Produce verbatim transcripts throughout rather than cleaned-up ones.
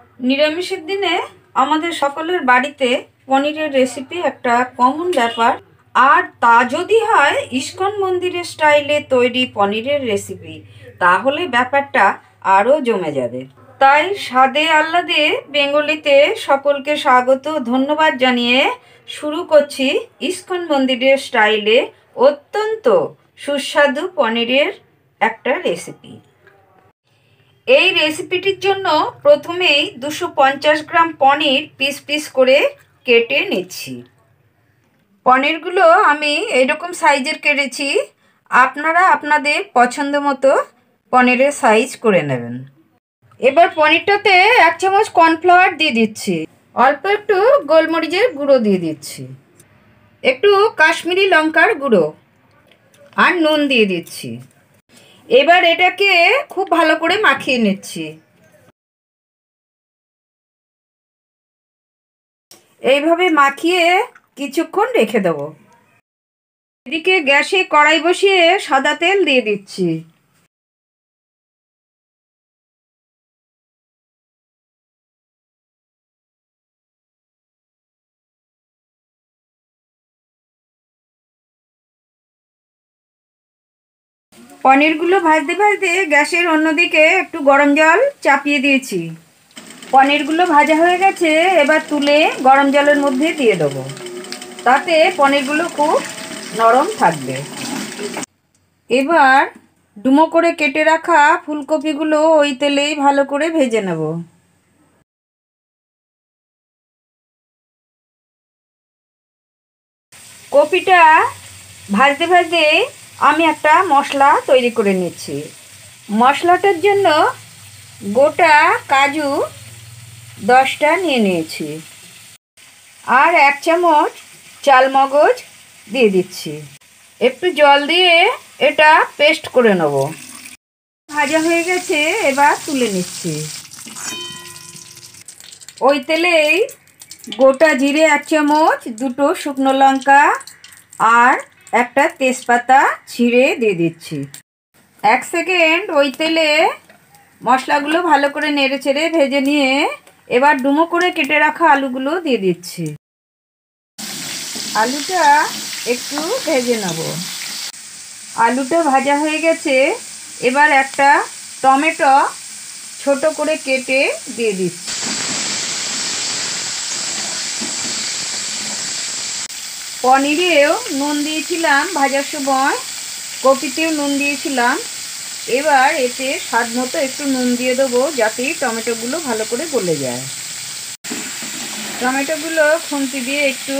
নিরামিষের দিনে আমাদের সকলের বাড়িতে পনিরের রেসিপি একটা কমন ব্যাপার। আর তা যদি হয় ইস্কন মন্দিরের স্টাইলে তৈরি পনিরের রেসিপি, তাহলে ব্যাপারটা আরও জমে যাবে। তাই স্বাদে আহ্লাদে বেঙ্গলিতে সকলকে স্বাগত ধন্যবাদ জানিয়ে শুরু করছি ইস্কন মন্দিরের স্টাইলে অত্যন্ত সুস্বাদু পনিরের একটা রেসিপি। এই রেসিপিটির জন্য প্রথমেই দুশো পঞ্চাশ গ্রাম পনির পিস পিস করে কেটে নিচ্ছি। পনিরগুলো আমি এইরকম সাইজের কেটেছি, আপনারা আপনাদের পছন্দ মতো পনিরের সাইজ করে নেবেন। এবার পনিরটাতে এক চামচ কর্নফ্লাওয়ার দিয়ে দিচ্ছি, অল্প একটু গোলমরিচের গুঁড়ো দিয়ে দিচ্ছি, একটু কাশ্মীরি লঙ্কার গুঁড়ো আর নুন দিয়ে দিচ্ছি। এবার এটাকে খুব ভালো করে মাখিয়ে নিচ্ছি। এইভাবে মাখিয়ে কিছুক্ষণ রেখে দেবো। এদিকে গ্যাসে কড়াই বসিয়ে সাদা তেল দিয়ে দিচ্ছি। পনিরগুলো ভাজতে ভাজতে গ্যাসের অন্যদিকে একটু গরম জল চাপিয়ে দিয়েছি। পনিরগুলো ভাজা হয়ে গেছে, এবার তুলে গরম জলের মধ্যে দিয়ে দেবো, তাতে পনিরগুলো খুব নরম থাকবে। এবার ডুমো করে কেটে রাখা ফুলকপিগুলো ওই তেলেই ভালো করে ভেজে নেব। কপিটা ভাজতে ভাজতে আমি একটা মশলা তৈরি করে নিচ্ছি। মশলাটার জন্য গোটা কাজু দশটা নিয়ে নিয়েছি, আর এক চামচ চালমগজ দিয়ে দিচ্ছি। একটু জল দিয়ে এটা পেস্ট করে নেব। ভাজা হয়ে গেছে, এবার তুলে নিচ্ছি। ওই তেলেই গোটা জিরে এক চামচ, দুটো শুকনো লঙ্কা আর একটা তেজপাতা ছিঁড়ে দিয়ে দিচ্ছি। এক সেকেন্ড ওই তেলে মশলাগুলো ভালো করে নেড়ে চেড়ে ভেজে নিয়ে এবার ডুমো করে কেটে রাখা আলুগুলো দিয়ে দিচ্ছি। আলুটা একটু ভেজে নেব। আলুটা ভাজা হয়ে গেছে, এবার একটা টমেটো ছোট করে কেটে দিয়ে দিচ্ছি। পনিরেও নুন দিয়েছিলাম ভাজার সময়, কপিতেও নুন দিয়েছিলাম। এবার এতে স্বাদ মতো একটু নুন দিয়ে দেবো, যাতে টমেটোগুলো ভালো করে গলে যায়। টমেটোগুলো খুন্তি দিয়ে একটু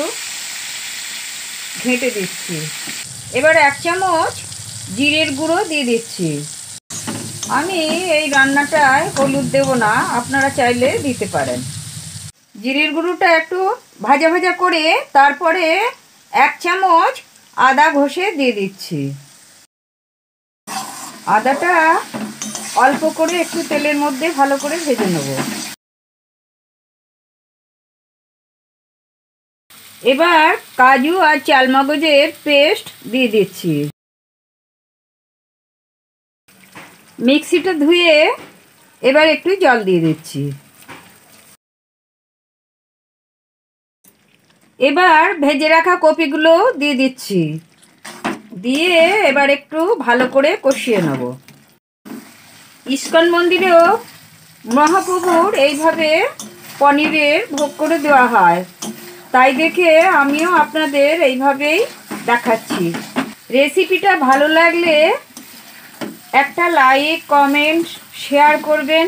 ঘেঁটে দিচ্ছি। এবার এক চামচ জিরের গুঁড়ো দিয়ে দিচ্ছি। আমি এই রান্নাটায় হলুদ দেব না, আপনারা চাইলে দিতে পারেন। জিরের গুঁড়োটা একটু ভাজা ভাজা করে তারপরে এক চামচ আদা ঘষে দিয়ে দিচ্ছি। আদাটা অল্প করে একটু তেলের মধ্যে ভালো করে ভেজে নেব। এবার কাজু আর চালমগজের পেস্ট দিয়ে দিচ্ছি। মিক্সিটা ধুয়ে এবার একটু জল দিয়ে দিচ্ছি। এবার ভেজে রাখা কপিগুলো দিয়ে দিচ্ছি, দিয়ে এবার একটু ভালো করে কষিয়ে নেব। ইস্কন মন্দিরেও মহাপ্রভুর এইভাবে পনিরের ভোগ করে দেওয়া হয়, তাই দেখে আমিও আপনাদের এইভাবেই দেখাচ্ছি। রেসিপিটা ভালো লাগলে একটা লাইক, কমেন্ট, শেয়ার করবেন।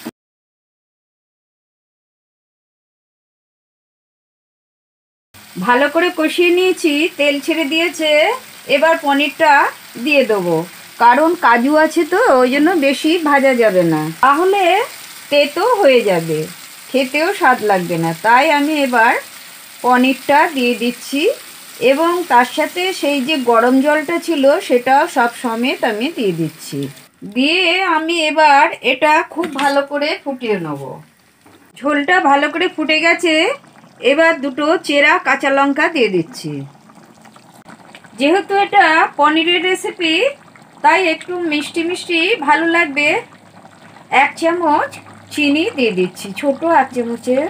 ভালো করে কষিয়ে নিয়েছি, তেল ছেড়ে দিয়েছে। এবার পনিরটা দিয়ে দেবো, কারণ কাজু আছে তো ওই জন্য বেশি ভাজা যাবে না, তাহলে তেতো হয়ে যাবে, খেতেও স্বাদ লাগবে না। তাই আমি এবার পনিরটা দিয়ে দিচ্ছি এবং তার সাথে সেই যে গরম জলটা ছিল সেটাও সব সমেত আমি দিয়ে দিচ্ছি। দিয়ে আমি এবার এটা খুব ভালো করে ফুটিয়ে নেব। ঝোলটা ভালো করে ফুটে গেছে, এবার দুটো চেরা কাঁচা লঙ্কা দিয়ে দিচ্ছি। যেহেতু এটা পনিরের রেসিপি, তাই একটু মিষ্টি মিষ্টি ভালো লাগবে। এক চামচ চিনি দিয়ে দিচ্ছি, ছোট এক চামচের।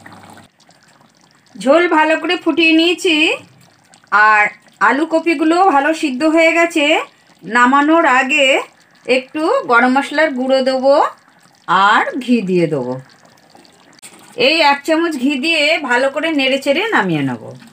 ঝোল ভালো করে ফুটিয়ে নিয়েছি, আর আলু কপিগুলো ভালো সিদ্ধ হয়ে গেছে। নামানোর আগে একটু গরম মশলার গুঁড়ো দেবো আর ঘি দিয়ে দেবো। এই এক চামচ ঘি দিয়ে ভালো করে নেড়ে চেড়ে নামিয়ে নেব।